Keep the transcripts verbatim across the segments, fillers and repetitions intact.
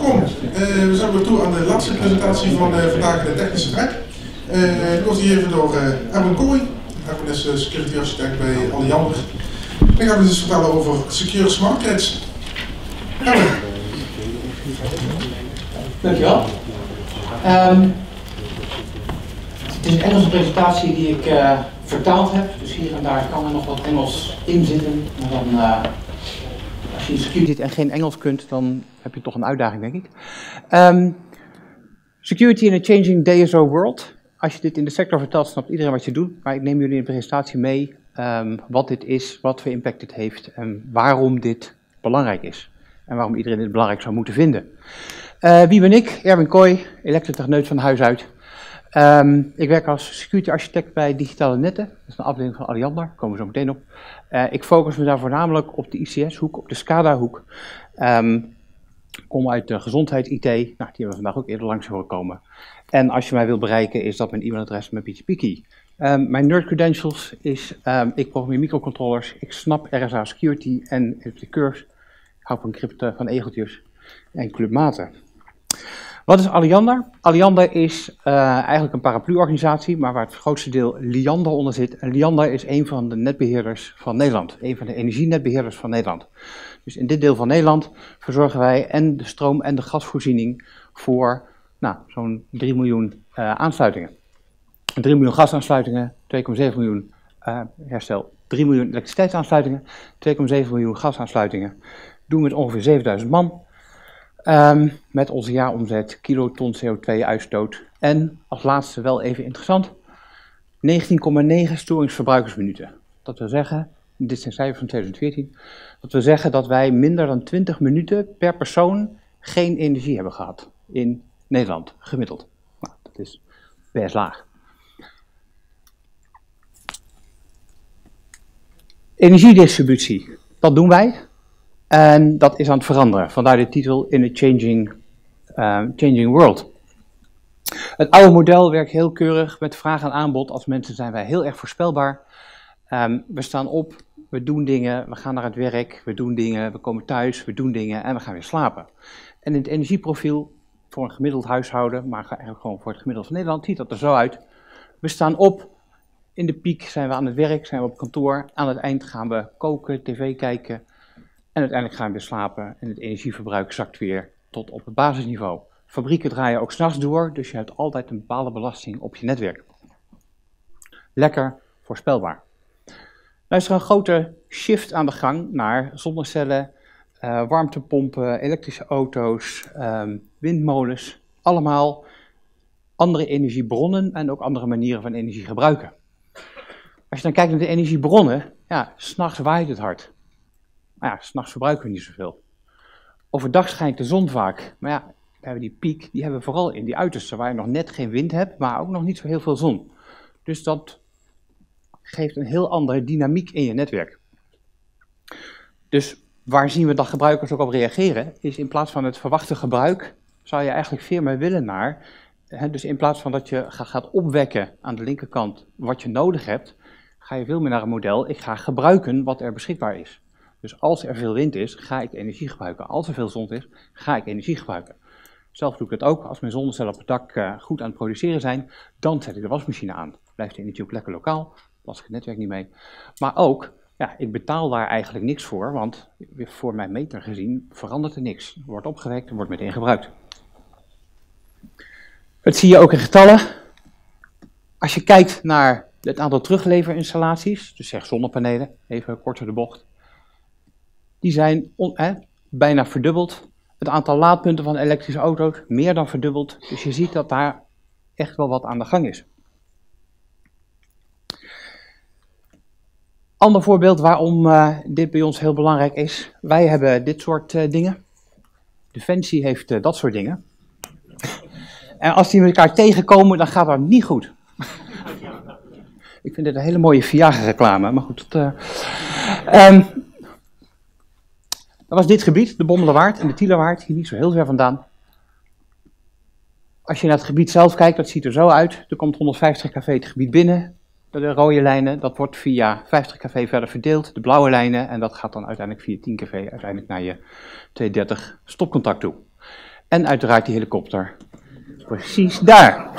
welkom. Uh, we zijn weer toe aan de laatste presentatie van uh, vandaag de technische track. Uh, die wordt gegeven door uh, Erwin Kooi. Erwin is uh, security architect bij Alliander. Dan gaan we dus vertellen over Secure Smart Grids. Erwin. Dankjewel. Um, het is een Engelse presentatie die ik uh, vertaald heb, dus hier en daar kan er nog wat Engels in zitten. Maar dan, uh, als je in security zit en geen Engels kunt, dan heb je toch een uitdaging, denk ik. Um, security in a changing D S O world. Als je dit in de sector vertelt, snapt iedereen wat je doet. Maar ik neem jullie in de presentatie mee um, wat dit is, wat voor impact dit heeft en waarom dit belangrijk is. En waarom iedereen dit belangrijk zou moeten vinden. Uh, wie ben ik? Erwin Kooi, elektrotechneut van huis uit. Um, ik werk als security architect bij Digitale Netten. Dat is een afdeling van Alliander, daar komen we zo meteen op. Uh, ik focus me daar voornamelijk op de I C S-hoek, op de SCADA-hoek. Um, ik kom uit de gezondheid I T, nou, die hebben we vandaag ook eerder langs horen komen. En als je mij wilt bereiken, is dat mijn e-mailadres met P G P key. Um, mijn nerd credentials is, um, ik programmeer microcontrollers, ik snap R S A security en elliptic curves. Ik hou van crypten, van egeltjes en clubmaten. Wat is Alliander? Alliander is uh, eigenlijk een paraplu-organisatie, maar waar het grootste deel Liander onder zit. En Liander is een van de netbeheerders van Nederland, een van de energienetbeheerders van Nederland. Dus in dit deel van Nederland verzorgen wij en de stroom- en de gasvoorziening voor nou, zo'n drie miljoen uh, aansluitingen. drie miljoen gasaansluitingen, twee komma zeven miljoen uh, herstel, drie miljoen elektriciteitsaansluitingen, twee komma zeven miljoen gasaansluitingen. Doen we met ongeveer zevenduizend man. Um, met onze jaaromzet, kiloton C O twee uitstoot en als laatste wel even interessant, negentien komma negen storingsverbruikersminuten. Dat wil zeggen, dit zijn cijfers van twintig veertien, dat wil zeggen dat wij minder dan twintig minuten per persoon geen energie hebben gehad in Nederland, gemiddeld. Nou, dat is best laag. Energiedistributie, dat doen wij. En dat is aan het veranderen, vandaar de titel In a Changing, uh, changing World. Het oude model werkt heel keurig met vraag en aanbod. Als mensen zijn wij heel erg voorspelbaar. Um, we staan op, we doen dingen, we gaan naar het werk, we doen dingen, we komen thuis, we doen dingen en we gaan weer slapen. En in het energieprofiel voor een gemiddeld huishouden, maar eigenlijk gewoon voor het gemiddelde van Nederland, ziet dat er zo uit. We staan op, in de piek zijn we aan het werk, zijn we op kantoor. Aan het eind gaan we koken, tv kijken. En uiteindelijk gaan we weer slapen en het energieverbruik zakt weer tot op het basisniveau. Fabrieken draaien ook 's nachts door, dus je hebt altijd een bepaalde belasting op je netwerk. Lekker voorspelbaar. Nou is er een grote shift aan de gang naar zonnecellen, uh, warmtepompen, elektrische auto's, um, windmolens. Allemaal andere energiebronnen en ook andere manieren van energie gebruiken. Als je dan kijkt naar de energiebronnen, ja, 's nachts waait het hard. Maar ja, 's nachts verbruiken we niet zoveel. Overdag schijnt de zon vaak. Maar ja, we hebben die piek, die hebben we vooral in die uitersten waar je nog net geen wind hebt, maar ook nog niet zo heel veel zon. Dus dat geeft een heel andere dynamiek in je netwerk. Dus waar zien we dat gebruikers ook op reageren, is in plaats van het verwachte gebruik, zou je eigenlijk veel meer willen naar. Hè, dus in plaats van dat je gaat opwekken aan de linkerkant wat je nodig hebt, ga je veel meer naar een model, ik ga gebruiken wat er beschikbaar is. Dus als er veel wind is, ga ik energie gebruiken. Als er veel zon is, ga ik energie gebruiken. Zelf doe ik het ook. Als mijn zonnecellen op het dak uh, goed aan het produceren zijn, dan zet ik de wasmachine aan. Blijft de energie ook lekker lokaal, last ik het netwerk niet mee. Maar ook, ja, ik betaal daar eigenlijk niks voor, want voor mijn meter gezien verandert er niks. Er wordt opgewekt en wordt meteen gebruikt. Dat zie je ook in getallen. Als je kijkt naar het aantal terugleverinstallaties, dus zeg zonnepanelen, even kort door de bocht. Die zijn on, eh, bijna verdubbeld. Het aantal laadpunten van elektrische auto's meer dan verdubbeld. Dus je ziet dat daar echt wel wat aan de gang is. Ander voorbeeld waarom uh, dit bij ons heel belangrijk is. Wij hebben dit soort uh, dingen. Defensie heeft uh, dat soort dingen. En als die met elkaar tegenkomen, dan gaat dat niet goed. Ik vind dit een hele mooie Viagra-reclame, maar goed. Dat, uh, um, Dat was dit gebied, de Bommelerwaard en de Tielerwaard, hier niet zo heel ver vandaan. Als je naar het gebied zelf kijkt, dat ziet er zo uit. Er komt honderdvijftig kV het gebied binnen. De rode lijnen, dat wordt via vijftig kV verder verdeeld. De blauwe lijnen, en dat gaat dan uiteindelijk via tien kV uiteindelijk naar je tweehonderddertig stopcontact toe. En uiteraard die helikopter. Precies daar.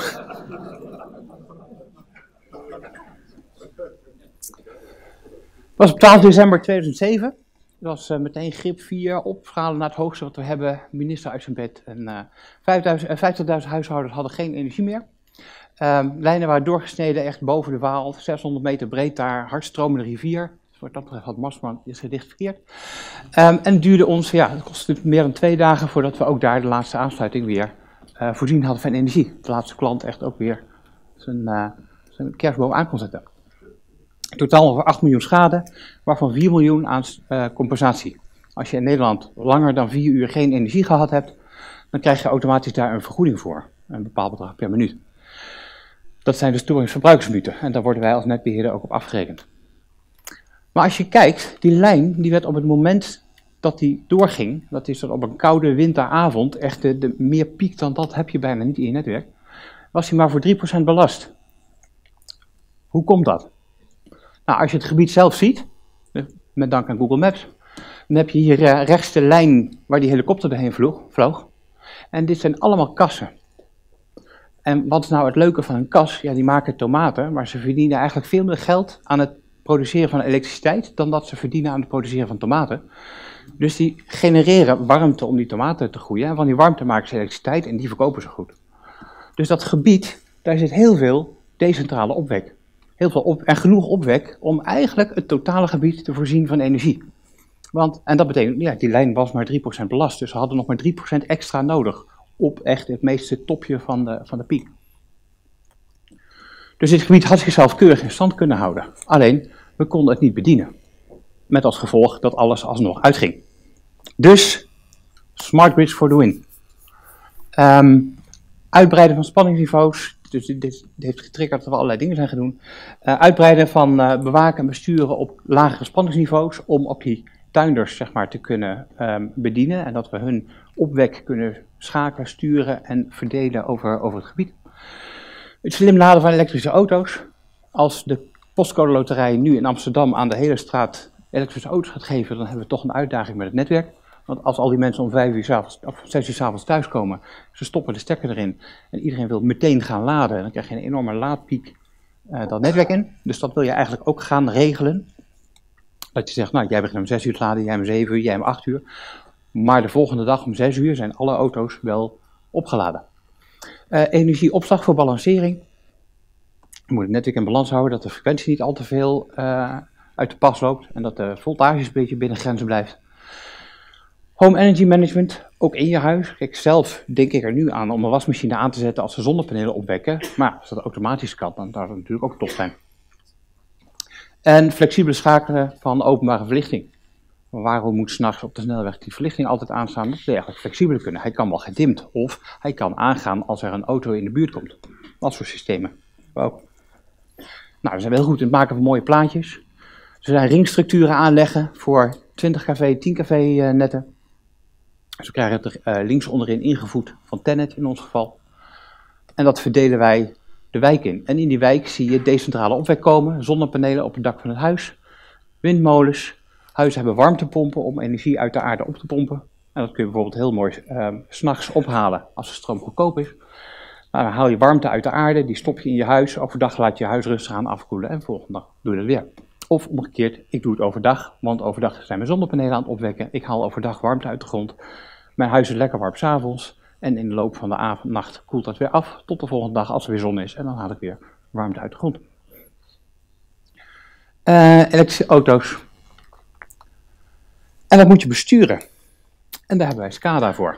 Het was op twaalf december tweeduizend zeven. Dat was uh, meteen grip vier, opschalen naar het hoogste wat we hebben. Minister uit zijn bed. En uh, vijftigduizend huishoudens hadden geen energie meer. Um, lijnen waren doorgesneden, echt boven de Waal. zeshonderd meter breed daar, hardstromende rivier. Dus wat dat betreft had Marsman is gedicht verkeerd. Um, en het duurde ons, ja, het kostte meer dan twee dagen voordat we ook daar de laatste aansluiting weer uh, voorzien hadden van energie. De laatste klant echt ook weer zijn, uh, zijn kerstboom aan kon zetten. In totaal over acht miljoen schade, waarvan vier miljoen aan uh, compensatie. Als je in Nederland langer dan vier uur geen energie gehad hebt, dan krijg je automatisch daar een vergoeding voor. Een bepaald bedrag per minuut. Dat zijn de storingsverbruikersminuten en daar worden wij als netbeheerder ook op afgerekend. Maar als je kijkt, die lijn die werd op het moment dat die doorging, dat is dat op een koude winteravond, echt de, de meer piek dan dat heb je bijna niet in je netwerk, was hij maar voor drie procent belast. Hoe komt dat? Nou, als je het gebied zelf ziet, met dank aan Google Maps, dan heb je hier rechts de lijn waar die helikopter doorheen vloog, vloog. En dit zijn allemaal kassen. En wat is nou het leuke van een kas? Ja, die maken tomaten, maar ze verdienen eigenlijk veel meer geld aan het produceren van elektriciteit dan dat ze verdienen aan het produceren van tomaten. Dus die genereren warmte om die tomaten te groeien. En van die warmte maken ze elektriciteit en die verkopen ze goed. Dus dat gebied, daar zit heel veel decentrale opwek. Heel veel op, en genoeg opwek om eigenlijk het totale gebied te voorzien van energie. Want, en dat betekent, ja, die lijn was maar drie procent belast, dus ze hadden nog maar drie procent extra nodig op echt het meeste topje van de, van de piek. Dus dit gebied had zichzelf keurig in stand kunnen houden. Alleen, we konden het niet bedienen. Met als gevolg dat alles alsnog uitging. Dus, smart grids for the win. Um, uitbreiden van spanningsniveaus. Dus dit, dit heeft getriggerd dat we allerlei dingen zijn gaan doen. Uh, uitbreiden van uh, bewaken en besturen op lagere spanningsniveaus. Om op die tuinders zeg maar, te kunnen um, bedienen. En dat we hun opwek kunnen schakelen, sturen en verdelen over, over het gebied. Het slim laden van elektrische auto's. Als de postcode loterij nu in Amsterdam aan de hele straat elektrische auto's gaat geven, dan hebben we toch een uitdaging met het netwerk. Want als al die mensen om vijf uur 's avonds of zes uur 's avonds thuiskomen, ze stoppen de stekker erin en iedereen wil meteen gaan laden, dan krijg je een enorme laadpiek uh, dat netwerk in. Dus dat wil je eigenlijk ook gaan regelen. Dat je zegt, nou jij begint om zes uur te laden, jij om zeven uur, jij om acht uur. Maar de volgende dag om zes uur zijn alle auto's wel opgeladen. Uh, energieopslag voor balancering. Je moet het netwerk in balans houden, dat de frequentie niet al te veel uh, uit de pas loopt en dat de voltage een beetje binnen grenzen blijft. Home energy management, ook in je huis. Kijk, zelf denk ik er nu aan om een wasmachine aan te zetten als ze zonnepanelen opwekken. Maar als dat automatisch kan, dan zou dat natuurlijk ook top zijn. En flexibele schakelen van openbare verlichting. Waarom moet 's nachts op de snelweg die verlichting altijd aanstaan? Dat wil je eigenlijk flexibeler kunnen. Hij kan wel gedimd of hij kan aangaan als er een auto in de buurt komt. Dat soort systemen. Wow. Nou, we zijn wel goed in het maken van mooie plaatjes. Ze zijn ringstructuren aanleggen voor twintig kV, tien kV uh, netten. Dus we krijgen het er uh, links onderin ingevoed van Tennet in ons geval. En dat verdelen wij de wijk in. En in die wijk zie je decentrale opwek komen, zonnepanelen op het dak van het huis, windmolens. Huizen hebben warmtepompen om energie uit de aarde op te pompen. En dat kun je bijvoorbeeld heel mooi uh, 's nachts ophalen als de stroom goedkoop is. Nou, dan haal je warmte uit de aarde, die stop je in je huis. Overdag laat je je huis rustig aan afkoelen en volgende dag doe je dat weer. Of omgekeerd, ik doe het overdag, want overdag zijn mijn zonnepanelen aan het opwekken. Ik haal overdag warmte uit de grond. Mijn huis is lekker warm 's avonds. En in de loop van de avond, nacht koelt dat weer af tot de volgende dag als er weer zon is. En dan haal ik weer warmte uit de grond. Uh, elektrische auto's. En dat moet je besturen. En daar hebben wij SCADA voor.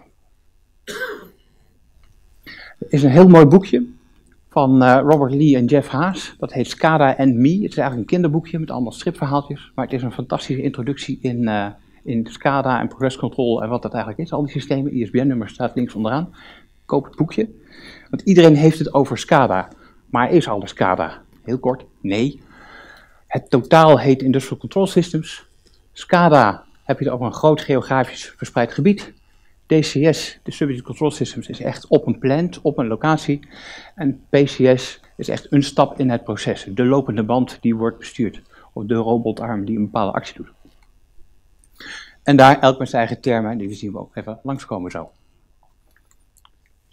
Er is een heel mooi boekje van uh, Robert Lee en Jeff Haas. Dat heet SCADA and Me. Het is eigenlijk een kinderboekje met allemaal stripverhaaltjes. Maar het is een fantastische introductie in, uh, in SCADA en progress control en wat dat eigenlijk is. Al die systemen, I S B N-nummer staat links onderaan. Koop het boekje. Want iedereen heeft het over SCADA. Maar is alles SCADA? Heel kort, nee. Het totaal heet Industrial Control Systems. SCADA heb je het over een groot geografisch verspreid gebied. D C S, Distributed Control Systems, is echt op een plant, op een locatie. En P C S is echt een stap in het proces. De lopende band die wordt bestuurd. Of de robotarm die een bepaalde actie doet. En daar elk met zijn eigen termen, die zien we ook even langskomen zo.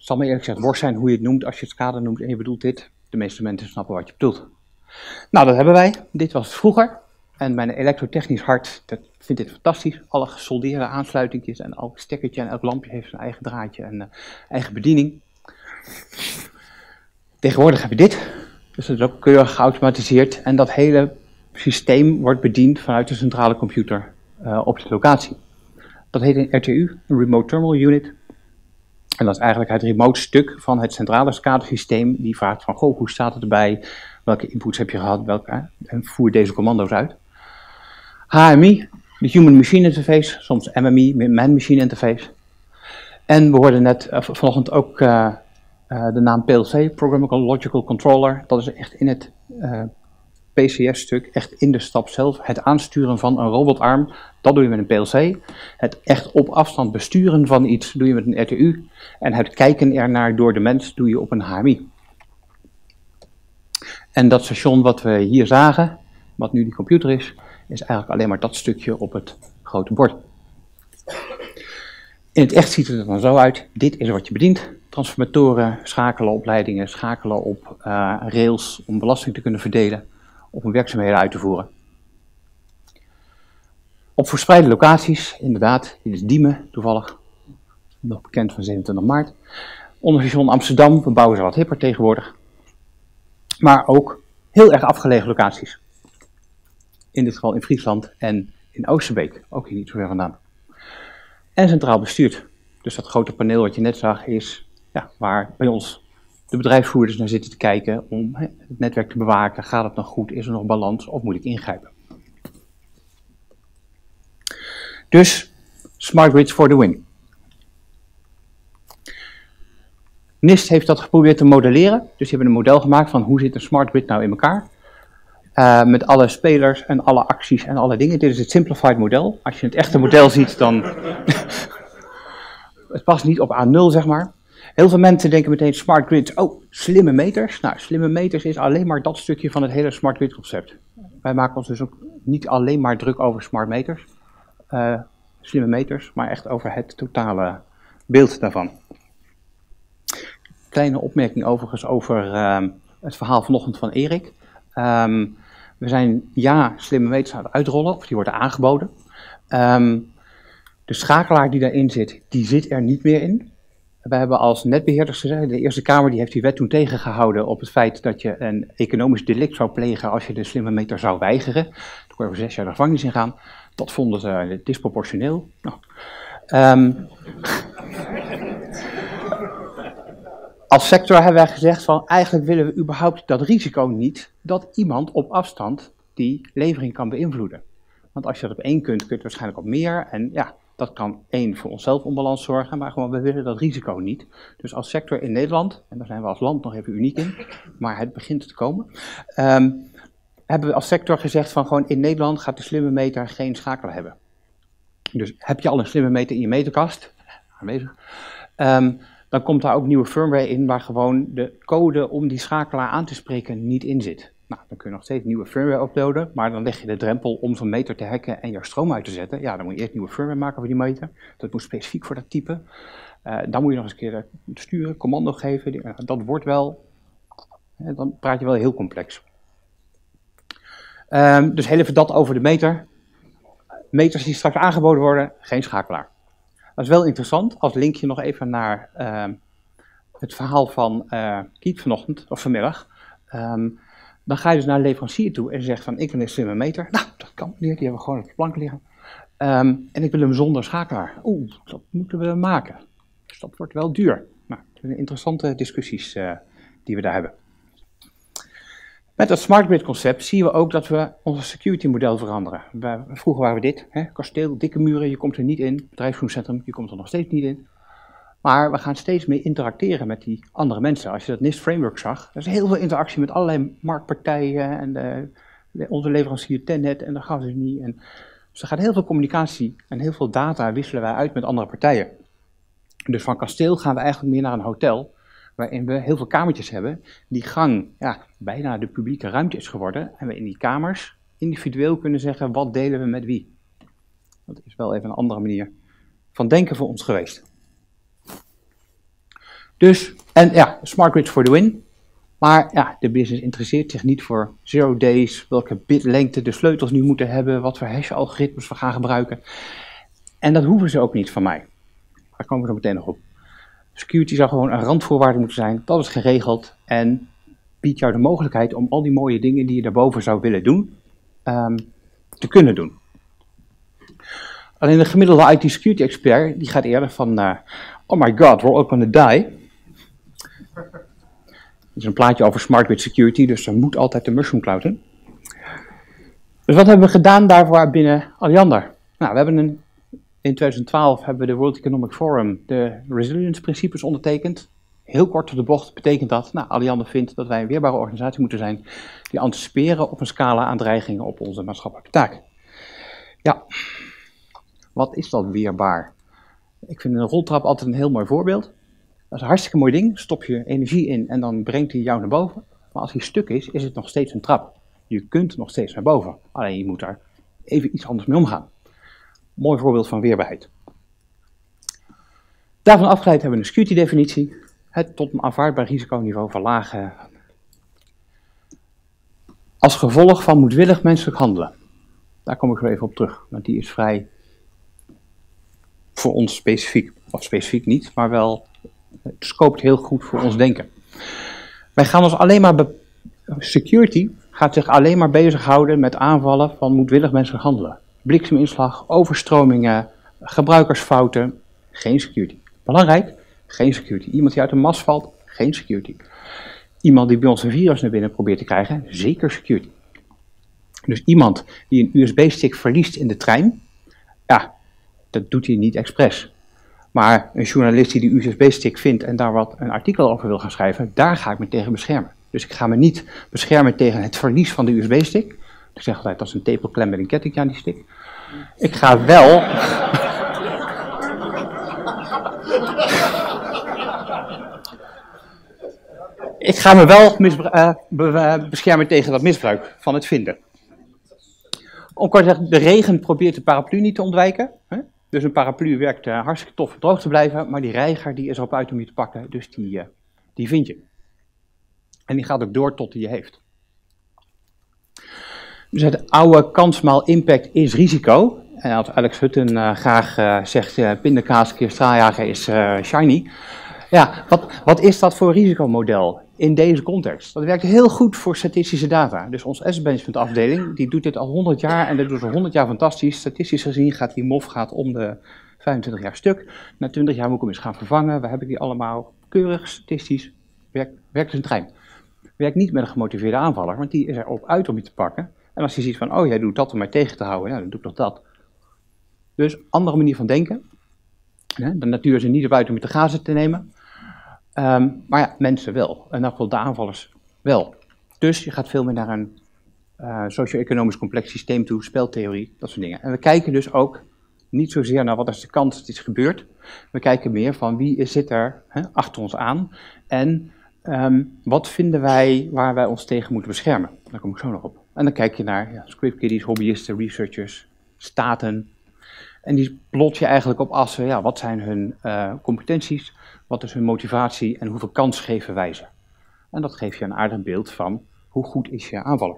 Het zal me eerlijk gezegd worst zijn hoe je het noemt als je het kader noemt en je bedoelt dit. De meeste mensen snappen wat je bedoelt. Nou, dat hebben wij. Dit was vroeger. En mijn elektrotechnisch hart dat vindt dit fantastisch. Alle gesoldeerde aansluitingjes en elk stekkertje en elk lampje heeft zijn eigen draadje en uh, eigen bediening. Tegenwoordig heb je dit. Dus dat is ook keurig geautomatiseerd. En dat hele systeem wordt bediend vanuit de centrale computer uh, op de locatie. Dat heet een R T U, een Remote Terminal Unit. En dat is eigenlijk het remote stuk van het centrale SCADA-systeem die vraagt van, goh, hoe staat het erbij? Welke inputs heb je gehad? Welke, en voer deze commando's uit. H M I, de Human Machine Interface, soms M M I, Man Machine Interface. En we hoorden net uh, vanochtend ook uh, uh, de naam P L C, Programmable Logical Controller. Dat is echt in het uh, P C S-stuk, echt in de stap zelf. Het aansturen van een robotarm, dat doe je met een P L C. Het echt op afstand besturen van iets doe je met een R T U. En het kijken ernaar door de mens doe je op een H M I. En dat station wat we hier zagen, wat nu die computer is, is eigenlijk alleen maar dat stukje op het grote bord. In het echt ziet het er dan zo uit. Dit is wat je bedient. Transformatoren, schakelen op leidingen, schakelen op uh, rails om belasting te kunnen verdelen, om werkzaamheden uit te voeren. Op verspreide locaties, inderdaad, dit is Diemen toevallig, nog bekend van zevenentwintig maart. Onderstation Amsterdam, we bouwen ze wat hipper tegenwoordig. Maar ook heel erg afgelegen locaties. In dit geval in Friesland en in Oosterbeek, ook hier niet zo ver vandaan. En centraal bestuurd. Dus dat grote paneel wat je net zag is ja, waar bij ons de bedrijfsvoerders naar zitten te kijken om he, het netwerk te bewaken. Gaat het nog goed? Is er nog balans? Of moet ik ingrijpen? Dus Smart Grids for the win. NIST heeft dat geprobeerd te modelleren. Dus die hebben een model gemaakt van hoe zit een smart grid nou in elkaar. Uh, met alle spelers en alle acties en alle dingen. Dit is het simplified model. Als je het echte model ziet, dan... het past niet op A nul, zeg maar. Heel veel mensen denken meteen smart grids. Oh, slimme meters. Nou, slimme meters is alleen maar dat stukje van het hele smart grid concept. Wij maken ons dus ook niet alleen maar druk over smart meters. Uh, slimme meters, maar echt over het totale beeld daarvan. Kleine opmerking overigens over uh, het verhaal vanochtend van Erik. Um, we zijn ja slimme meters aan het uitrollen, of die worden aangeboden. Um, de schakelaar die daarin zit, die zit er niet meer in. We hebben als netbeheerders gezegd, de Eerste Kamer die heeft die wet toen tegengehouden op het feit dat je een economisch delict zou plegen als je de slimme meter zou weigeren. Toen kon je voor zes jaar de gevangenis ingaan. Dat vonden ze disproportioneel. Nou, um, Als sector hebben wij gezegd van eigenlijk willen we überhaupt dat risico niet dat iemand op afstand die levering kan beïnvloeden. Want als je dat op één kunt, kun je het waarschijnlijk op meer. En ja, dat kan één voor onszelf onbalans zorgen, maar gewoon we willen dat risico niet. Dus als sector in Nederland, en daar zijn we als land nog even uniek in, maar het begint te komen. Um, hebben we als sector gezegd van gewoon in Nederland gaat de slimme meter geen schakelaar hebben. Dus heb je al een slimme meter in je meterkast, aanwezig, um, dan komt daar ook nieuwe firmware in waar gewoon de code om die schakelaar aan te spreken niet in zit. Nou, dan kun je nog steeds nieuwe firmware uploaden, maar dan leg je de drempel om zo'n meter te hacken en je stroom uit te zetten. Ja, dan moet je eerst nieuwe firmware maken voor die meter. Dat moet specifiek voor dat type. Uh, dan moet je nog eens een keer sturen, commando geven. Uh, dat wordt wel, uh, dan praat je wel heel complex. Um, dus heel even dat over de meter. Meters die straks aangeboden worden, geen schakelaar. Dat is wel interessant, als linkje nog even naar uh, het verhaal van uh, Kiet vanochtend, of vanmiddag. Um, dan ga je dus naar een leverancier toe en zegt van ik wil een slimme meter. Nou, dat kan meneer, die hebben we gewoon op de plank liggen. Um, en ik wil hem zonder schakelaar. Oeh, dat moeten we maken. Dus dat wordt wel duur. Nou, dat zijn interessante discussies uh, die we daar hebben. Met dat smart grid concept zien we ook dat we ons security model veranderen. We, vroeger waren we dit, hè, kasteel, dikke muren, je komt er niet in. Bedrijfsvoeringscentrum, je komt er nog steeds niet in. Maar we gaan steeds meer interacteren met die andere mensen. Als je dat NIST framework zag, er is heel veel interactie met allerlei marktpartijen en de, de, onze leverancier Tennet en de GasUnie. En, dus er gaat heel veel communicatie en heel veel data wisselen wij uit met andere partijen. Dus van kasteel gaan we eigenlijk meer naar een hotel, waarin we heel veel kamertjes hebben. Die gang ja, bijna de publieke ruimte is geworden. En we in die kamers individueel kunnen zeggen, wat delen we met wie? Dat is wel even een andere manier van denken voor ons geweest. Dus, en ja, smart grids for the win. Maar ja, de business interesseert zich niet voor zero days, welke bitlengte de sleutels nu moeten hebben, wat voor hash-algoritmes we gaan gebruiken. En dat hoeven ze ook niet van mij. Daar komen we zo meteen nog op. Security zou gewoon een randvoorwaarde moeten zijn, dat is geregeld en biedt jou de mogelijkheid om al die mooie dingen die je daarboven zou willen doen, um, te kunnen doen. Alleen de gemiddelde I T security expert, die gaat eerder van, uh, oh my god, we're all gonna die. Dit is een plaatje over smart grid security, dus er moet altijd de mushroom cloud in. Dus wat hebben we gedaan daarvoor binnen Alliander? Nou, we hebben een, in twintig twaalf hebben we de World Economic Forum de resilience principes ondertekend. Heel kort op de bocht betekent dat, nou, Alliander vindt dat wij een weerbare organisatie moeten zijn die anticiperen op een scala aan dreigingen op onze maatschappelijke taak. Ja, wat is dat weerbaar? Ik vind een roltrap altijd een heel mooi voorbeeld. Dat is een hartstikke mooi ding, stop je energie in en dan brengt hij jou naar boven. Maar als hij stuk is, is het nog steeds een trap. Je kunt nog steeds naar boven, alleen je moet daar even iets anders mee omgaan. Mooi voorbeeld van weerbaarheid. Daarvan afgeleid hebben we een security definitie. Het tot een aanvaardbaar risiconiveau verlagen. Als gevolg van moedwillig menselijk handelen. Daar kom ik zo even op terug, want die is vrij voor ons specifiek. Of specifiek niet, maar wel, het scoopt heel goed voor ons denken. Wij gaan ons alleen maar, be- security gaat zich alleen maar bezighouden met aanvallen van moedwillig menselijk handelen. Blikseminslag, overstromingen, gebruikersfouten, geen security. Belangrijk, geen security. Iemand die uit een mast valt, geen security. Iemand die bij ons een virus naar binnen probeert te krijgen, zeker security. Dus iemand die een U S B-stick verliest in de trein, ja, dat doet hij niet expres. Maar een journalist die die U S B-stick vindt en daar wat een artikel over wil gaan schrijven, daar ga ik me tegen beschermen. Dus ik ga me niet beschermen tegen het verlies van de U S B-stick. Ik zeg altijd, dat is een tepelklem met een ketting aan die stick. Ik ga wel... ik ga me wel misbru- uh, be- beschermen tegen dat misbruik van het vinden. Om kort te zeggen, de regen probeert de paraplu niet te ontwijken. Hè? Dus een paraplu werkt uh, hartstikke tof om droog te blijven, maar die reiger die is erop uit om je te pakken, dus die, uh, die vind je. En die gaat ook door tot hij je heeft. Dus het oude kansmaal impact is risico. En als Alex Hutton uh, graag uh, zegt, uh, pindakaas keer straaljager is uh, shiny. Ja, wat, wat is dat voor risicomodel in deze context? Dat werkt heel goed voor statistische data. Dus onze asset management afdeling, die doet dit al honderd jaar en dat doet al honderd jaar fantastisch. Statistisch gezien gaat die M O F gaat om de vijfentwintig jaar stuk. Na twintig jaar moet ik hem eens gaan vervangen. We hebben die allemaal keurig, statistisch. Werkt, werkt als een trein. Werkt niet met een gemotiveerde aanvaller, want die is erop uit om je te pakken. En als je ziet van, oh jij doet dat om mij tegen te houden, ja, dan doe ik nog dat. Dus andere manier van denken. De natuur is er niet op uit om je te gazen te nemen. Um, maar ja, mensen wel. En dan de aanvallers wel. Dus je gaat veel meer naar een uh, socio-economisch complex systeem toe, speltheorie, dat soort dingen. En we kijken dus ook niet zozeer naar wat is de kans dat iets gebeurt. We kijken meer van wie zit er hè, achter ons aan. En um, wat vinden wij waar wij ons tegen moeten beschermen. Daar kom ik zo nog op. En dan kijk je naar ja, scriptkiddies, hobbyisten, researchers, staten. En die plot je eigenlijk op assen, ja, wat zijn hun uh, competenties, wat is hun motivatie en hoeveel kans geven wij ze. En dat geeft je een aardig beeld van hoe goed is je aanvaller.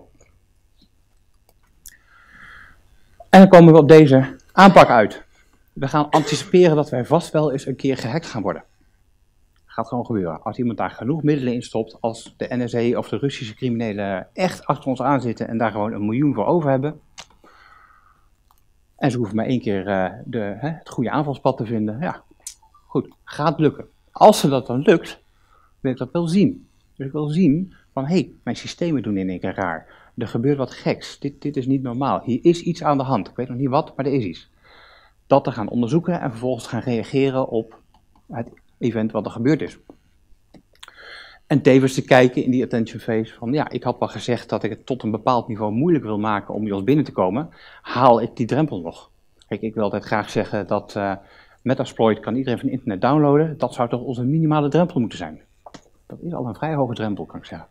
En dan komen we op deze aanpak uit. We gaan anticiperen dat wij vast wel eens een keer gehackt gaan worden. Dat gaat gewoon gebeuren. Als iemand daar genoeg middelen in stopt, als de N S A of de Russische criminelen echt achter ons aan zitten en daar gewoon een miljoen voor over hebben. En ze hoeven maar één keer uh, de, hè, het goede aanvalspad te vinden. Ja, goed, gaat lukken. Als ze dat dan lukt, wil ik dat wel zien. Dus ik wil zien van, hé, hey, mijn systemen doen in één keer raar. Er gebeurt wat geks. Dit, dit is niet normaal. Hier is iets aan de hand. Ik weet nog niet wat, maar er is iets. Dat te gaan onderzoeken en vervolgens gaan reageren op het event wat er gebeurd is. En tevens te kijken in die attention phase van, ja, ik had wel gezegd dat ik het tot een bepaald niveau moeilijk wil maken om bij ons binnen te komen. Haal ik die drempel nog? Kijk, ik wil altijd graag zeggen dat uh, Metasploit kan iedereen van internet downloaden. Dat zou toch onze minimale drempel moeten zijn. Dat is al een vrij hoge drempel, kan ik zeggen.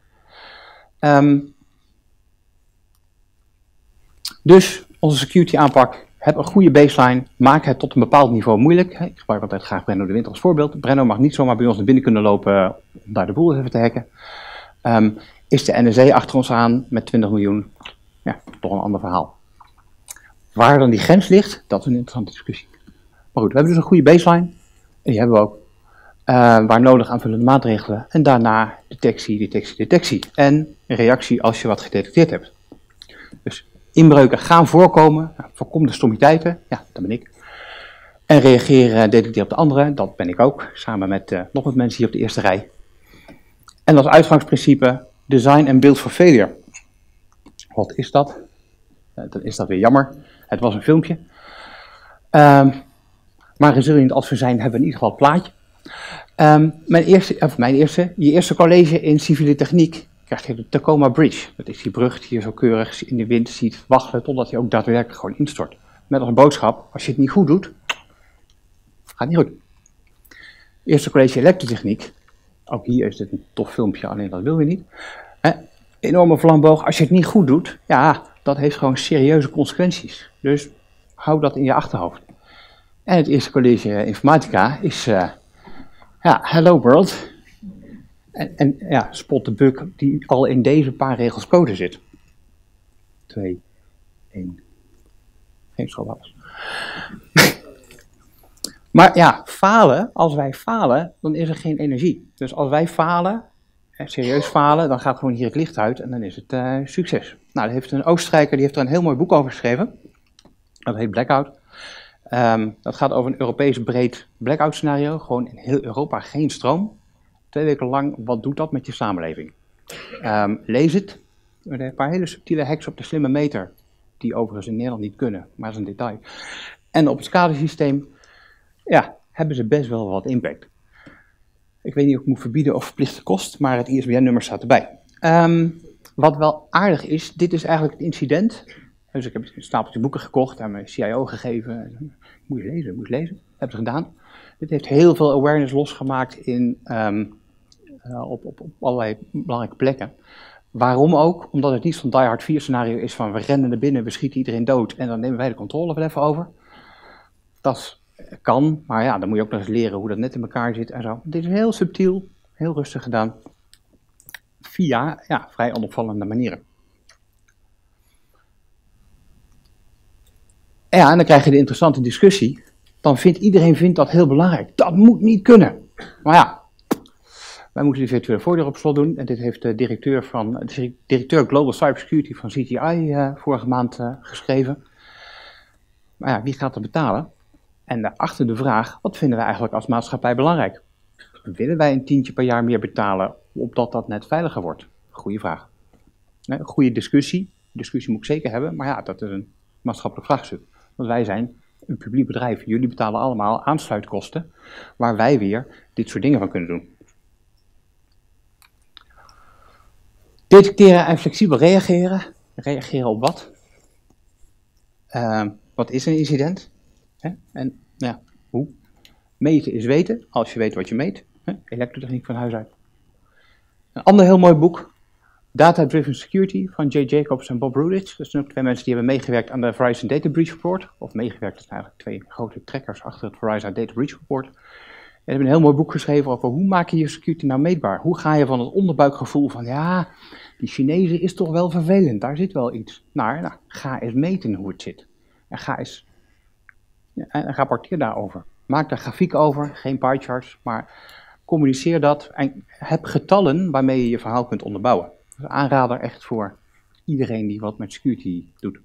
Um, dus onze security aanpak heb een goede baseline, maak het tot een bepaald niveau moeilijk. Ik gebruik altijd graag Brenno de Winter als voorbeeld. Brenno mag niet zomaar bij ons naar binnen kunnen lopen om daar de boel even te hacken. Um, is de N S A achter ons aan met twintig miljoen? Ja, toch een ander verhaal. Waar dan die grens ligt, dat is een interessante discussie. Maar goed, we hebben dus een goede baseline. En die hebben we ook. Uh, waar nodig aanvullende maatregelen. En daarna detectie, detectie, detectie. En reactie als je wat gedetecteerd hebt. Dus inbreuken gaan voorkomen. Nou, voorkom de stommiteiten. Ja, dat ben ik. En reageren, detecteren op de anderen. Dat ben ik ook. Samen met uh, nog wat mensen hier op de eerste rij. En als uitgangsprincipe design and build for failure. Wat is dat? Uh, dan is dat weer jammer. Het was een filmpje. Um, maar resilient als we zijn hebben we in ieder geval het plaatje. Um, mijn, eerste, of mijn eerste, je eerste college in civiele techniek krijg je de Tacoma Bridge. Dat is die brug die je zo keurig in de wind ziet waggelen totdat hij ook daadwerkelijk gewoon instort. Met als boodschap, als je het niet goed doet, gaat niet goed. Eerste college elektrotechniek. Ook hier is dit een tof filmpje, alleen dat wil je niet. Eh, enorme vlamboog, als je het niet goed doet, ja, dat heeft gewoon serieuze consequenties. Dus hou dat in je achterhoofd. En het eerste college informatica is, uh, ja, hello world. En, en ja, spot de bug die al in deze paar regels code zit. Twee, één. Geen schoolbaas. Maar ja, falen, als wij falen, dan is er geen energie. Dus als wij falen, serieus falen, dan gaat gewoon hier het licht uit en dan is het uh, succes. Nou, dat heeft een Oostenrijker, die heeft er een heel mooi boek over geschreven. Dat heet Blackout. Um, dat gaat over een Europees breed blackout scenario. Gewoon in heel Europa geen stroom. Twee weken lang, wat doet dat met je samenleving? Um, lees het. Er zijn een paar hele subtiele hacks op de slimme meter. Die overigens in Nederland niet kunnen, maar dat is een detail. En op het SCADA-systeem, ja, hebben ze best wel wat impact. Ik weet niet of ik moet verbieden of verplichte kost, maar het I S B N-nummer staat erbij. Um, wat wel aardig is, dit is eigenlijk het incident. Dus ik heb een stapeltje boeken gekocht, aan mijn C I O gegeven. Moet je lezen, moet je lezen. Dat heb ik gedaan. Dit heeft heel veel awareness losgemaakt in, um, uh, op, op, op allerlei belangrijke plekken. Waarom ook? Omdat het niet zo'n Die Hard vier scenario is van we rennen naar binnen, we schieten iedereen dood en dan nemen wij de controle wel even over. Dat kan, maar ja, dan moet je ook nog eens leren hoe dat net in elkaar zit en zo. Dit is heel subtiel, heel rustig gedaan, via ja, vrij onopvallende manieren. Ja, en dan krijg je de interessante discussie. Dan vindt iedereen vindt dat heel belangrijk. Dat moet niet kunnen. Maar ja, wij moeten de virtuele voordeur op slot doen. En dit heeft de directeur, van, de directeur Global Cybersecurity van C T I uh, vorige maand uh, geschreven. Maar ja, wie gaat er betalen? En daarachter de vraag, wat vinden we eigenlijk als maatschappij belangrijk? Willen wij een tientje per jaar meer betalen, opdat dat net veiliger wordt? Goeie vraag. Een goede discussie. Discussie moet ik zeker hebben, maar ja, dat is een maatschappelijk vraagstuk. Want wij zijn een publiek bedrijf. Jullie betalen allemaal aansluitkosten, waar wij weer dit soort dingen van kunnen doen. Detecteren en flexibel reageren. Reageren op wat? Uh, wat is een incident? Hè? En ja, hoe? Meten is weten, als je weet wat je meet. Hè? Elektrotechniek van huis uit. Een ander heel mooi boek. Data Driven Security van Jay Jacobs en Bob Rudich. Dat zijn ook twee mensen die hebben meegewerkt aan de Verizon Data Breach Report. Of meegewerkt, dat zijn eigenlijk twee grote trekkers achter het Verizon Data Breach Report. En ze hebben een heel mooi boek geschreven over hoe maak je je security nou meetbaar. Hoe ga je van het onderbuikgevoel van ja, die Chinezen is toch wel vervelend, daar zit wel iets. Naar, nou, ga eens meten hoe het zit. En ga eens, ja, en rapporteer daarover. Maak daar grafiek over, geen pie charts, maar communiceer dat en heb getallen waarmee je je verhaal kunt onderbouwen. Dat is een aanrader echt voor iedereen die wat met security doet.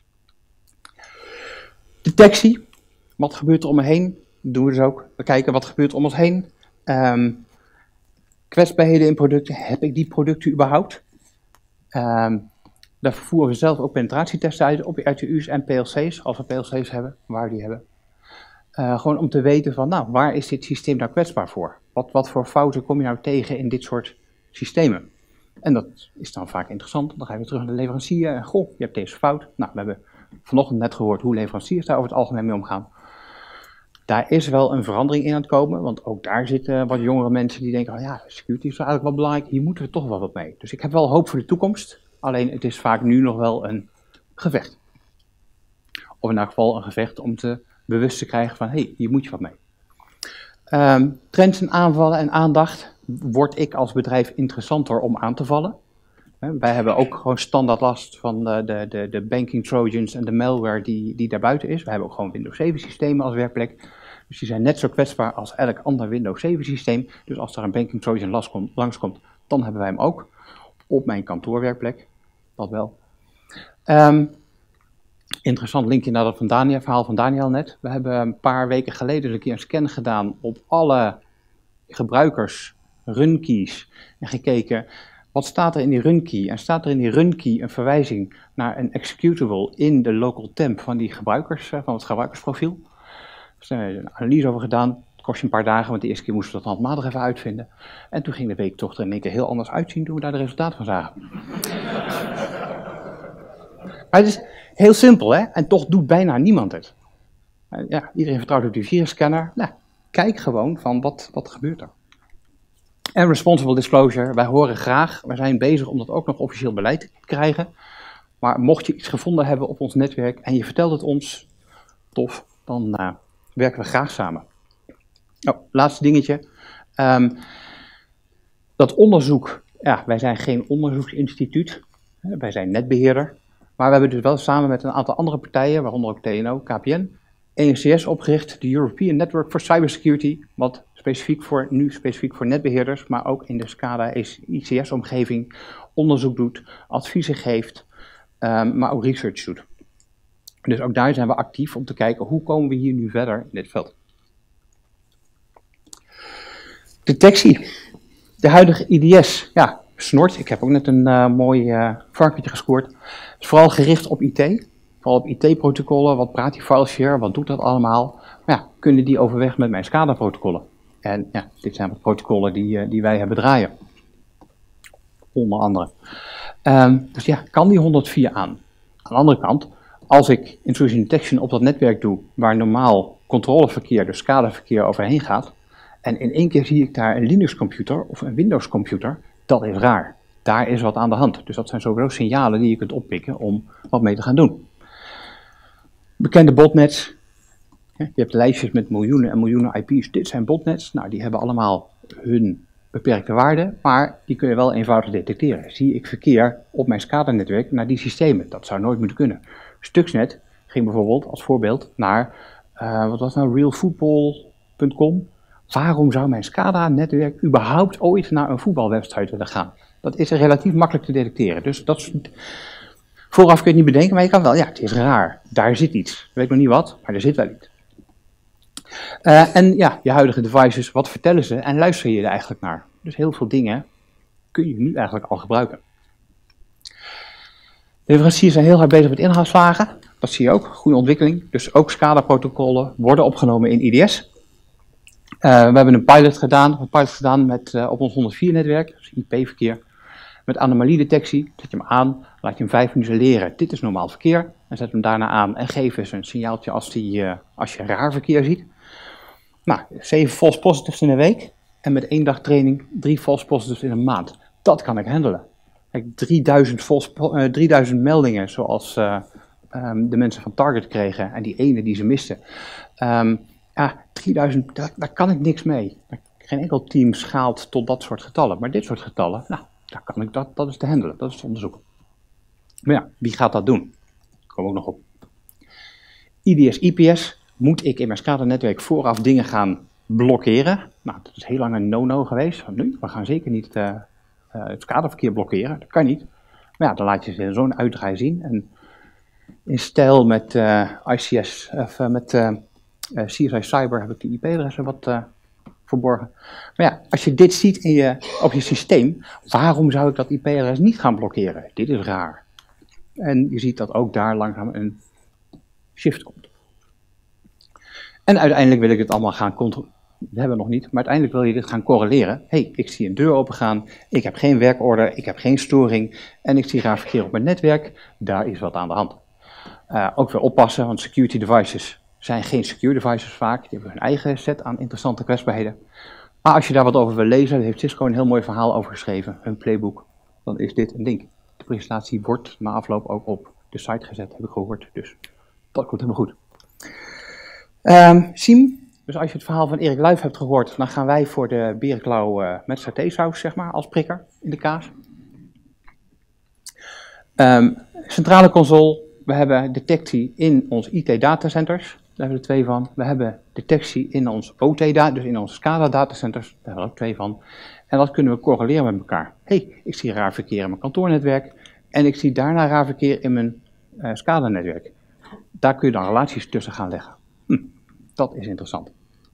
Detectie. Wat gebeurt er om me heen? Dat doen we dus ook. We kijken wat gebeurt er om ons heen. Um, kwetsbaarheden in producten. Heb ik die producten überhaupt? Um, daar voeren we zelf ook penetratietesten uit op R T U's en P L C's. Als we P L C's hebben, waar we die hebben. Uh, gewoon om te weten van, nou, waar is dit systeem nou kwetsbaar voor? Wat, wat voor fouten kom je nou tegen in dit soort systemen? En dat is dan vaak interessant. Dan ga je weer terug naar de leverancier. En goh, je hebt deze fout. Nou, we hebben vanochtend net gehoord hoe leveranciers daar over het algemeen mee omgaan. Daar is wel een verandering in aan het komen. Want ook daar zitten wat jongere mensen die denken, oh ja, security is eigenlijk wel belangrijk. Hier moeten we toch wel wat mee. Dus ik heb wel hoop voor de toekomst. Alleen het is vaak nu nog wel een gevecht. Of in elk geval een gevecht om te bewust te krijgen van, hé, hey, hier moet je wat mee. Um, trends en aanvallen en aandacht. Word ik als bedrijf interessanter om aan te vallen? He, wij hebben ook gewoon standaard last van de, de, de, de banking trojans en de malware die, die daarbuiten is. We hebben ook gewoon Windows zeven systemen als werkplek. Dus die zijn net zo kwetsbaar als elk ander Windows zeven systeem. Dus als er een banking trojan langskomt, langskomt dan hebben wij hem ook. Op mijn kantoorwerkplek. Dat wel. Um, interessant linkje naar dat van Daniel, verhaal van Daniel net. We hebben een paar weken geleden een keer een scan gedaan op alle gebruikers runkeys. En gekeken, wat staat er in die runkey? En staat er in die runkey een verwijzing naar een executable in de local temp van die gebruikers, van het gebruikersprofiel? Dus daar hebben we een analyse over gedaan. Het kost je een paar dagen, want de eerste keer moesten we dat handmatig even uitvinden. En toen ging de week toch er in één keer heel anders uitzien toen we daar de resultaten van zagen. Maar het is heel simpel, hè? En toch doet bijna niemand het. Ja, iedereen vertrouwt op die virusscanner. Nou, kijk gewoon van wat, wat gebeurt er. En responsible disclosure, wij horen graag, wij zijn bezig om dat ook nog officieel beleid te krijgen. Maar mocht je iets gevonden hebben op ons netwerk en je vertelt het ons, tof, dan uh, werken we graag samen. Oh, laatste dingetje. Um, dat onderzoek, ja, wij zijn geen onderzoeksinstituut, wij zijn netbeheerder. Maar we hebben dus wel samen met een aantal andere partijen, waaronder ook T N O, K P N, E N C S opgericht, de European Network for Cybersecurity, wat specifiek voor, nu specifiek voor netbeheerders, maar ook in de SCADA I C S-omgeving onderzoek doet, adviezen geeft, um, maar ook research doet. Dus ook daar zijn we actief om te kijken hoe komen we hier nu verder in dit veld. Detectie. De huidige I D S, ja, snort. Ik heb ook net een uh, mooi uh, varkentje gescoord. Het is vooral gericht op I T. Vooral op I T-protocollen. Wat praat die fileshare? Wat doet dat allemaal? Maar ja, kunnen die overweg met mijn SCADA-protocollen? En ja, dit zijn wat protocollen die, uh, die wij hebben draaien. Onder andere. Um, dus ja, kan die honderdvier aan? Aan de andere kant, als ik intrusion detection op dat netwerk doe, waar normaal controleverkeer, dus SCADA-verkeer overheen gaat, en in één keer zie ik daar een Linux-computer of een Windows-computer, dat is raar. Daar is wat aan de hand. Dus dat zijn sowieso signalen die je kunt oppikken om wat mee te gaan doen. Bekende botnets. Je hebt lijstjes met miljoenen en miljoenen I P's. Dit zijn botnets. Nou, die hebben allemaal hun beperkte waarde, maar die kun je wel eenvoudig detecteren. Zie ik verkeer op mijn SCADA-netwerk naar die systemen? Dat zou nooit moeten kunnen. Stuxnet ging bijvoorbeeld als voorbeeld naar, uh, wat was nou, real football punt com. Waarom zou mijn SCADA-netwerk überhaupt ooit naar een voetbalwebsite willen gaan? Dat is relatief makkelijk te detecteren. Dus dat is, vooraf kun je het niet bedenken, maar je kan wel, ja, het is raar. Daar zit iets. Ik weet nog niet wat, maar er zit wel iets. Uh, en ja, je huidige devices, wat vertellen ze en luister je er eigenlijk naar? Dus heel veel dingen kun je nu eigenlijk al gebruiken. De leveranciers zijn heel hard bezig met inhaalslagen. Dat zie je ook, goede ontwikkeling. Dus ook SCADA-protocollen worden opgenomen in I D S. Uh, we hebben een pilot gedaan, een pilot gedaan met, uh, op ons honderdvier-netwerk, dus I P-verkeer, met anomaliedetectie. Zet je hem aan, laat je hem vijf minuten leren. Dit is normaal verkeer. En zet hem daarna aan en geef eens een signaaltje als, die, uh, als je raar verkeer ziet. Nou, zeven false positives in een week. En met één dag training drie false positives in een maand. Dat kan ik handelen. Kijk, drieduizend, false, uh, drieduizend meldingen zoals uh, um, de mensen van Target kregen. En die ene die ze misten. Um, Ja, drieduizend, daar, daar kan ik niks mee. Geen enkel team schaalt tot dat soort getallen. Maar dit soort getallen, nou, daar kan ik, dat, dat is te handelen, dat is te onderzoeken. Maar ja, wie gaat dat doen? Daar komen we ook nog op. I D S, I P S, moet ik in mijn SCADA-netwerk vooraf dingen gaan blokkeren? Nou, dat is heel lang een no-no geweest. Van nu, we gaan zeker niet uh, uh, het SCADA-verkeer blokkeren, dat kan niet. Maar ja, dan laat je ze zo'n uitdraai zien. En in stijl met uh, I C S, of uh, met... Uh, Uh, C S I Cyber heb ik de I P-adressen wat uh, verborgen. Maar ja, als je dit ziet in je, op je systeem, waarom zou ik dat I P-adres niet gaan blokkeren? Dit is raar. En je ziet dat ook daar langzaam een shift komt. En uiteindelijk wil ik dit allemaal gaan controleren. Dat hebben we nog niet, maar uiteindelijk wil je dit gaan correleren. Hé, hey, ik zie een deur opengaan, ik heb geen werkorder, ik heb geen storing en ik zie raar verkeer op mijn netwerk. Daar is wat aan de hand. Uh, ook weer oppassen, want security devices zijn geen secure devices vaak. Die hebben hun eigen set aan interessante kwetsbaarheden. Maar als je daar wat over wil lezen, heeft Cisco een heel mooi verhaal over geschreven, hun playbook. Dan is dit een link. De presentatie wordt na afloop ook op de site gezet, heb ik gehoord. Dus Dat komt helemaal goed. Um, Siem, dus als je het verhaal van Erik Luyf hebt gehoord, dan gaan wij voor de berenklauw uh, met satésaus, zeg maar, als prikker in de kaas. Um, centrale console, we hebben detectie in onze I T-datacenters, daar hebben we er twee van. We hebben detectie in ons O T-data, dus in onze SCADA-datacenters, daar hebben we er ook twee van. En dat kunnen we correleren met elkaar. Hé, hey, ik zie raar verkeer in mijn kantoornetwerk en ik zie daarna raar verkeer in mijn uh, SCADA-netwerk. Daar kun je dan relaties tussen gaan leggen. Hm, dat is interessant.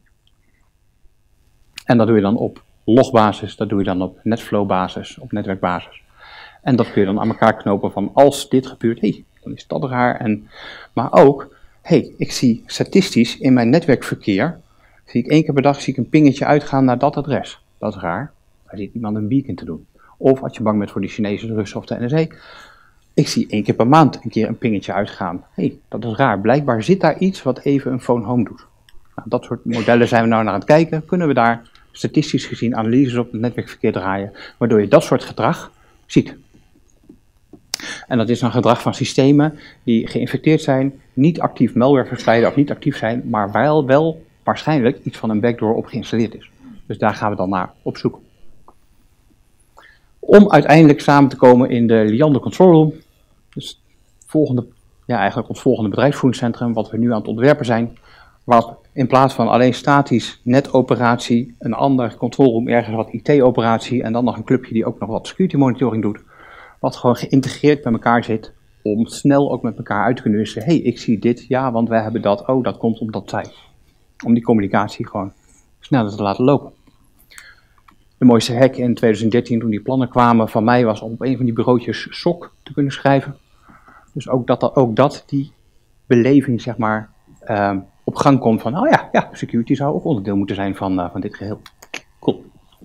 En dat doe je dan op logbasis, dat doe je dan op netflow-basis, op netwerkbasis. En dat kun je dan aan elkaar knopen van als dit gebeurt, hé, hey, dan is dat raar. En, maar ook, hé, hey, ik zie statistisch in mijn netwerkverkeer, zie ik één keer per dag zie ik een pingetje uitgaan naar dat adres. Dat is raar, daar zit iemand een beacon te doen. Of als je bang bent voor die Chinese, de Russen of de N S A, ik zie één keer per maand een keer een pingetje uitgaan. Hé, hey, dat is raar, blijkbaar zit daar iets wat even een phone home doet. Nou, dat soort modellen zijn we nou naar aan het kijken, kunnen we daar statistisch gezien analyses op het netwerkverkeer draaien, waardoor je dat soort gedrag ziet. En dat is een gedrag van systemen die geïnfecteerd zijn, niet actief malware verspreiden of niet actief zijn, maar wel, wel waarschijnlijk iets van een backdoor op geïnstalleerd is. Dus daar gaan we dan naar op zoek. Om uiteindelijk samen te komen in de Liander Control Room, dus volgende, ja, eigenlijk ons volgende bedrijfsvoeringscentrum, wat we nu aan het ontwerpen zijn, wat in plaats van alleen statisch netoperatie, een ander control room, ergens wat I T-operatie en dan nog een clubje die ook nog wat security monitoring doet, wat gewoon geïntegreerd bij elkaar zit, om snel ook met elkaar uit te kunnen wisselen. Hé, hey, ik zie dit, ja, want wij hebben dat, oh, dat komt omdat zij. Om die communicatie gewoon sneller te laten lopen. De mooiste hack in twintig dertien, toen die plannen kwamen van mij, was om op een van die bureautjes S O C te kunnen schrijven. Dus ook dat, ook dat die beleving, zeg maar, uh, op gang komt van, oh ja, ja, security zou ook onderdeel moeten zijn van, uh, van dit geheel. Cool.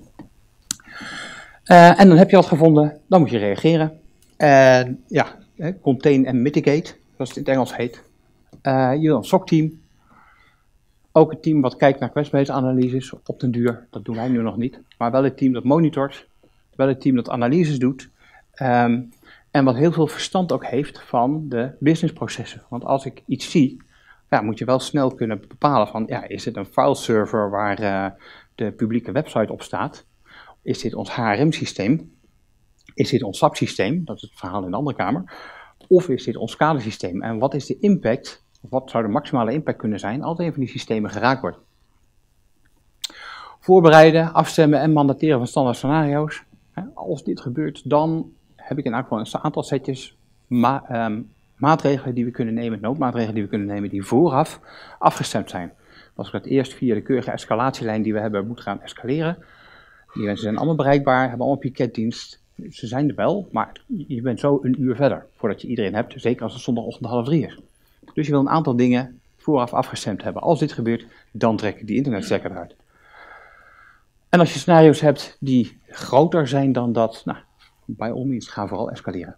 Uh, en dan heb je dat gevonden, dan moet je reageren. Uh, ja, contain en mitigate, zoals het in het Engels heet. Uh, je wil een S O C-team. Ook een team wat kijkt naar kwetsbaarheidsbased analyses op den duur. Dat doen wij nu nog niet. Maar wel een team dat monitort. Wel een team dat analyses doet. Um, en wat heel veel verstand ook heeft van de businessprocessen. Want als ik iets zie, ja, moet je wel snel kunnen bepalen van, ja, is het een fileserver waar uh, de publieke website op staat? Is dit ons H R M-systeem? Is dit ons S A P-systeem? Dat is het verhaal in de andere kamer. Of is dit ons SCADA-systeem? En wat is de impact, of wat zou de maximale impact kunnen zijn als een van die systemen geraakt wordt? Voorbereiden, afstemmen en mandateren van standaard scenario's. Als dit gebeurt, dan heb ik in elk geval een aantal setjes ma um, maatregelen die we kunnen nemen, noodmaatregelen die we kunnen nemen, die vooraf afgestemd zijn. Als ik dat eerst via de keurige escalatielijn die we hebben moet gaan escaleren. Die mensen zijn allemaal bereikbaar, hebben allemaal piketdienst. Ze zijn er wel, maar je bent zo een uur verder voordat je iedereen hebt. Zeker als het zondagochtend half drie is. Dus je wil een aantal dingen vooraf afgestemd hebben. Als dit gebeurt, dan trek ik die internetstekker eruit. En als je scenario's hebt die groter zijn dan dat, nou, bij all means, ga vooral escaleren.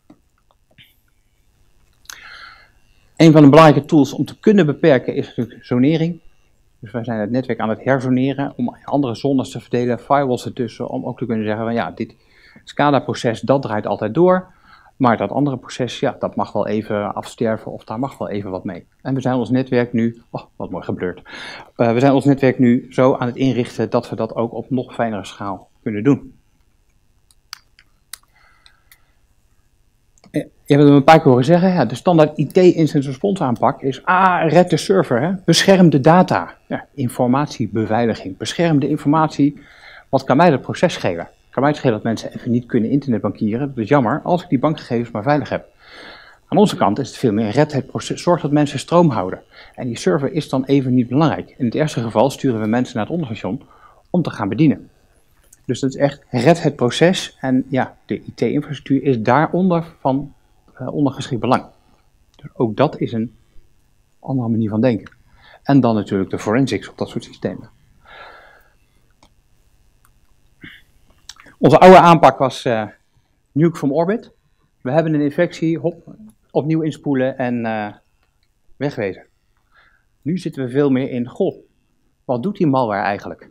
Een van de belangrijke tools om te kunnen beperken is natuurlijk zonering. Dus wij zijn het netwerk aan het herzoneren om andere zones te verdelen, firewalls ertussen, om ook te kunnen zeggen van ja, dit SCADA-proces, dat draait altijd door, maar dat andere proces, ja, dat mag wel even afsterven of daar mag wel even wat mee. En we zijn ons netwerk nu, oh, wat mooi gebeurd, uh, we zijn ons netwerk nu zo aan het inrichten dat we dat ook op nog fijnere schaal kunnen doen. Je hebt het een paar keer horen zeggen, ja, de standaard I T-incident response aanpak is, ah, red de server, hè? Bescherm de data, ja, informatiebeveiliging, bescherm de informatie, wat kan mij dat proces schelen? Kan mij het schelen dat mensen even niet kunnen internetbankieren, dat is jammer, als ik die bankgegevens maar veilig heb. Aan onze kant is het veel meer, red het proces, zorg dat mensen stroom houden. En die server is dan even niet belangrijk. In het eerste geval sturen we mensen naar het onderstation om te gaan bedienen. Dus dat is echt, red het proces en ja, de I T-infrastructuur is daaronder van uh, ondergeschikt belang. Dus ook dat is een andere manier van denken. En dan natuurlijk de forensics op dat soort systemen. Onze oude aanpak was uh, nuke from orbit. We hebben een infectie, hop, opnieuw inspoelen en uh, wegwezen. Nu zitten we veel meer in, goh, wat doet die malware eigenlijk?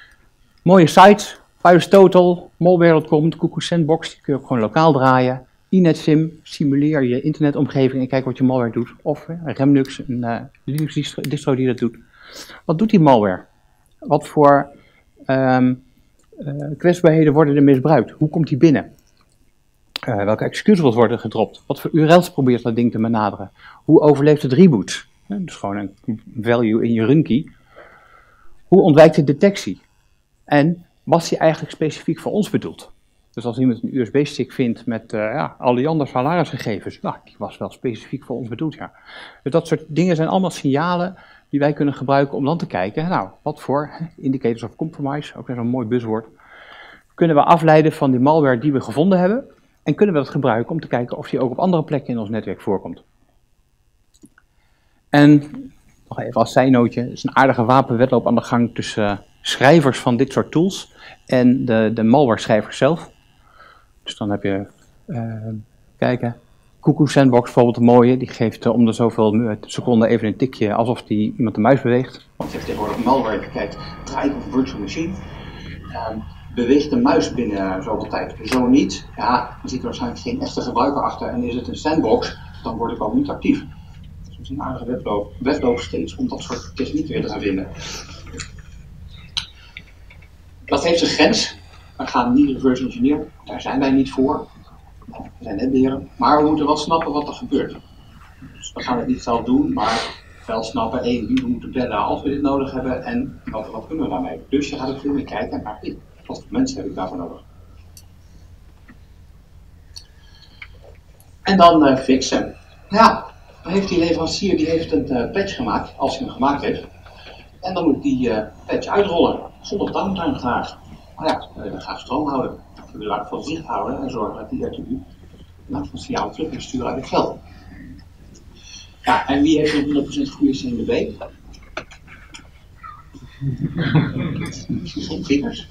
Mooie sites, VirusTotal, malware punt com, de Cuckoo Sandbox, die kun je ook gewoon lokaal draaien. iNetSim, simuleer je internetomgeving en kijk wat je malware doet. Of uh, Remnux, een uh, Linux distro, distro die dat doet. Wat doet die malware? Wat voor um, uh, kwetsbaarheden worden er misbruikt? Hoe komt die binnen? Uh, welke executables worden gedropt? Wat voor U R L's probeert dat ding te benaderen? Hoe overleeft het reboot? Uh, dus gewoon een value in je runkey. Hoe ontwijkt de detectie? En was die eigenlijk specifiek voor ons bedoeld? Dus als iemand een U S B-stick vindt met uh, ja, Alliander salarisgegevens, nou, die was wel specifiek voor ons bedoeld, ja. Dus dat soort dingen zijn allemaal signalen die wij kunnen gebruiken om dan te kijken, nou, wat voor indicators of compromise, ook weer zo'n mooi buzzwoord, kunnen we afleiden van die malware die we gevonden hebben en kunnen we dat gebruiken om te kijken of die ook op andere plekken in ons netwerk voorkomt. En nog even als zijnootje, er is een aardige wapenwedloop aan de gang tussen uh, schrijvers van dit soort tools en de, de malware schrijvers zelf. Dus dan heb je, uh, kijken, Cuckoo Sandbox bijvoorbeeld een mooie, die geeft uh, om de zoveel seconden even een tikje alsof die iemand de muis beweegt. Want je hebt tegenwoordig malware, je kijkt, draai ik op een virtual machine, um, beweegt de muis binnen uh, zoveel tijd. Zo niet, ja, dan zit er waarschijnlijk geen echte gebruiker achter en is het een sandbox, dan word ik ook niet actief. Dus het is een aardige wedloop, wedloop steeds om dat soort technieken weer te gaan vinden. Dat heeft een grens. We gaan niet reverse engineeren, daar zijn wij niet voor. We zijn netbeheren, maar we moeten wel snappen wat er gebeurt. Dus we gaan het niet zelf doen, maar wel snappen hey, wie we moeten bellen als we dit nodig hebben en wat, wat kunnen we daarmee. Dus je gaat ook veel meer kijken naar hey, wat voor mensen heb ik daarvoor nodig. En dan uh, fixen. Ja, dan heeft die leverancier die heeft een uh, patch gemaakt, als hij hem gemaakt heeft. En dan moet die uh, patch uitrollen, zonder downtime graag. Maar ja, we willen graag stroom houden. We willen laten van zicht houden en zorgen dat die R T U laat van signaal terug en sturen uit het veld. Ja, en wie heeft een honderd procent goede C M D B? Geen vingers.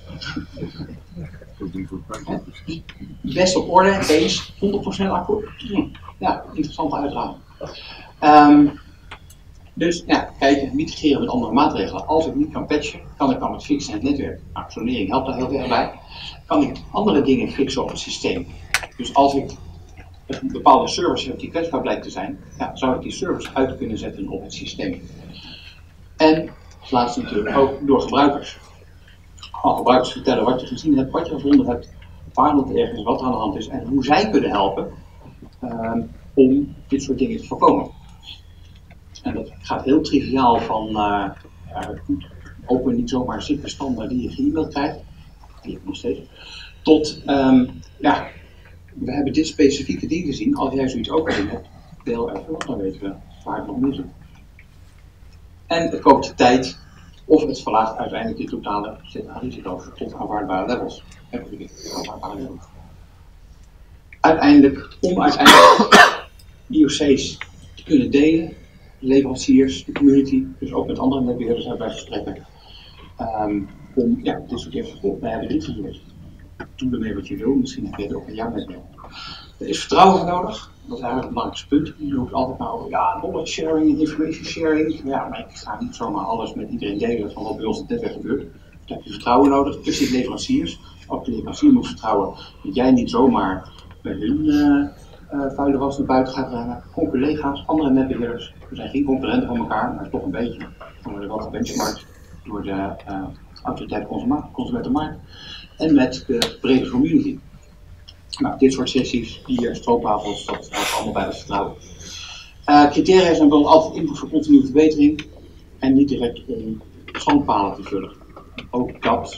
Best op orde, eens, honderd procent akkoord. Ja, interessante uitdaging. Um, Dus ja, kijken, mitigeren met andere maatregelen. Als ik niet kan patchen, kan ik dan het fixen in het netwerk. Nou, zonering helpt daar heel erg bij. Kan ik andere dingen fixen op het systeem. Dus als ik een bepaalde service heb die kwetsbaar blijkt te zijn, ja, zou ik die service uit kunnen zetten op het systeem. En als laatste natuurlijk ook door gebruikers. Al gebruikers vertellen wat je gezien hebt, wat je gevonden hebt, waar dat ergens is, wat er aan de hand is en hoe zij kunnen helpen um, om dit soort dingen te voorkomen. En dat gaat heel triviaal van uh, uh, open niet zomaar zip-bestanden die je ge-mailed krijgt, die heb ik nog steeds, tot um, ja, we hebben dit specifieke ding gezien, als jij zoiets ook gezien hebt, deel even, dan weten we waar het nog moet doen. En het koopt de tijd, of het verlaagt uiteindelijk je totale Z A-risico's tot aanvaardbare levels. Aanvaardbare levels. Uiteindelijk, om uiteindelijk I O C's te kunnen delen, leveranciers, de community, dus ook met andere netbeheerders hebben wij gesprekken. Um, om ja, dit soort dingen te wij hebben dit geleerd. Doe ermee wat je wil, misschien heb je het ook in jouw netwerk. Er is vertrouwen voor nodig, dat is eigenlijk het belangrijkste punt. Je hoeft altijd maar over ja, knowledge sharing en information sharing. Ja, maar ik ga niet zomaar alles met iedereen delen van wat bij ons in het netwerk gebeurt. Daar heb je vertrouwen nodig tussen de leveranciers. Ook de leverancier moet vertrouwen dat jij niet zomaar met hun uh, uh, vuile was naar buiten gaat rennen. Gewoon collega's, andere netbeheerders. We zijn geen concurrenten van elkaar, maar toch een beetje. We worden wel gebenchmarkt door de uh, autoriteit consumentenmarkt en met de brede community. Nou, dit soort sessies, hier, stroopwafels, dat helpt allemaal bij het vertrouwen. Uh, criteria zijn wel altijd input voor continue verbetering en niet direct om schandpalen te vullen. Ook dat.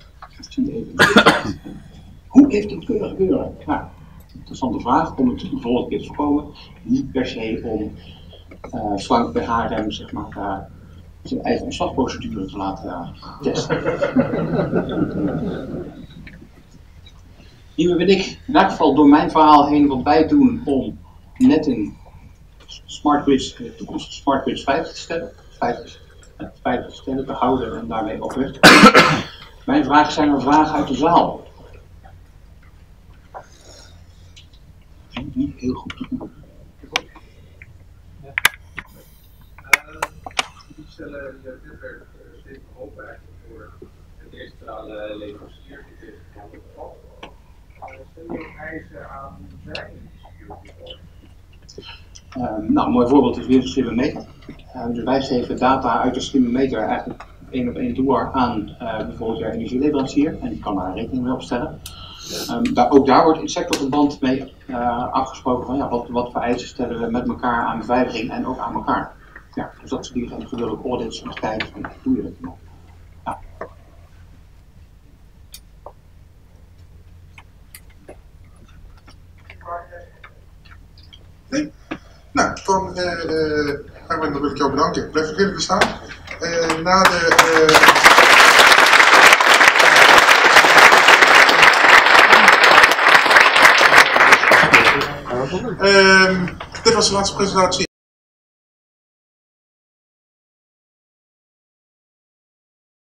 Hoe heeft dit kunnen gebeuren? Nou, interessante vraag om het de volgende keer te voorkomen. Niet per se om uh, Frank bij H R M zeg maar, uh, zijn eigen ontslagprocedure te laten uh, testen. Hier ben ik in elk geval door mijn verhaal heen wat wij doen om net een smart grids, de toekomstige smart grids veilig te stellen. Veilig, uh, veilig te stellen, te houden en daarmee op weg te komen. Mijn vraag zijn er vragen uit de zaal. Niet heel goed. Ja. Die stellen je netwerk stevig open eigenlijk voor de digitale leverancier die tegen de geval. stel je ook eisen aan zijn security audit? Uh, nou, een mooi voorbeeld is weer de slimme meter. Uh, dus wij geven data uit de slimme meter eigenlijk één op één door aan uh, bijvoorbeeld jouw energieleverancier en die kan daar rekening mee opstellen. Um, daar, ook daar wordt in sectorverband mee uh, afgesproken van ja, wat, wat voor eisen stellen we met elkaar aan beveiliging en ook aan elkaar. Ja, dus dat zijn die gedeeltelijke audits om te kijken van hoe doe je dat nog. Ja. Nee? Nou, dan uh, uh, Erwin, dan wil ik jou bedanken. Blijf nog even staan. Uh, na de... Uh... Um, dit was de laatste presentatie.